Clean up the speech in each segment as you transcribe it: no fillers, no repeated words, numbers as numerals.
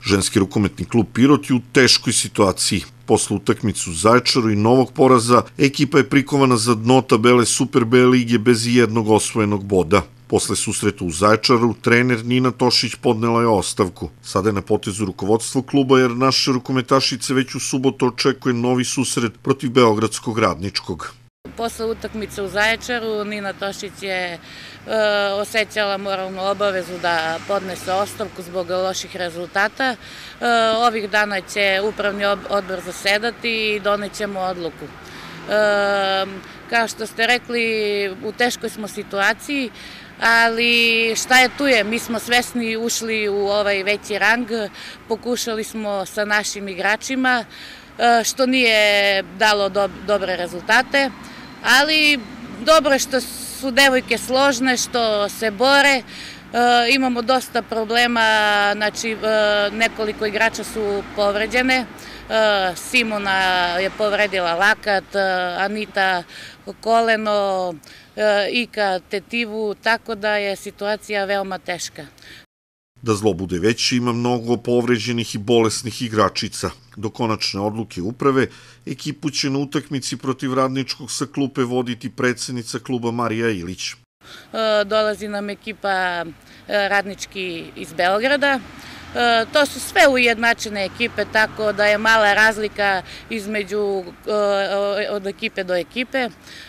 Ženski rukometni klub Pirot je u teškoj situaciji. Posle utakmice u Zaječaru i novog poraza, ekipa je prikovana za dno tabele Super B lige bez ijednog osvojenog boda. Posle susreta u Zaječaru, trener Nina Tošić podnela je ostavku. Sada je na potezu rukovodstvo kluba jer naše rukometašice već u subotu očekuje novi susret protiv Beogradskog Radničkog. Posle utakmice u Zaječaru Nina Tošić je osjećala moralnu obavezu da podnese ostavku zbog loših rezultata. Ovih dana će upravni odbor zasedati i donećemo odluku. Kao što ste rekli, u teškoj smo situaciji, ali šta je tu je, mi smo svesni ušli u ovaj veći rang, pokušali smo sa našim igračima, što nije dalo dobre rezultate, ali dobro je što su devojke složne, što se bore. Imamo dosta problema, znači nekoliko igrača su povređene. Simona je povredila lakat, Anita koleno, Ika tetivu, tako da je situacija veoma teška. Da zlo bude veće, ima mnogo povređenih i bolesnih igračica. Do konačne odluke uprave, ekipu će na utakmici protiv Radničkog sa klupe voditi predsednica kluba Marija Ilić. Dolazi nam ekipa Radnički iz Beograda. To su sve ujednačene ekipe, tako da je mala razlika između od ekipe do ekipe.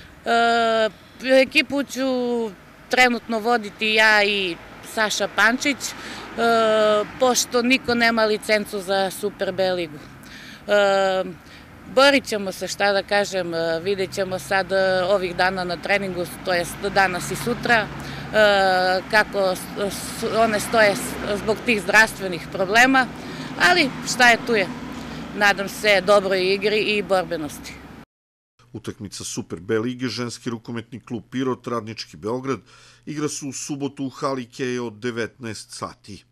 Ekipu ću trenutno voditi ja i Saša Pančić, pošto niko nema licencu za Super B ligu. Borit ćemo se, šta da kažem, vidjet ćemo sad ovih dana na treningu, to jest danas i sutra, kako one stoje zbog tih zdravstvenih problema, ali šta je tu je. Nadam se dobroj igri i borbenosti. Utakmica Super B lige, ženski rukometni klub Pirot, Radnički Beograd, igra se u subotu u hali Keje od 19 sati.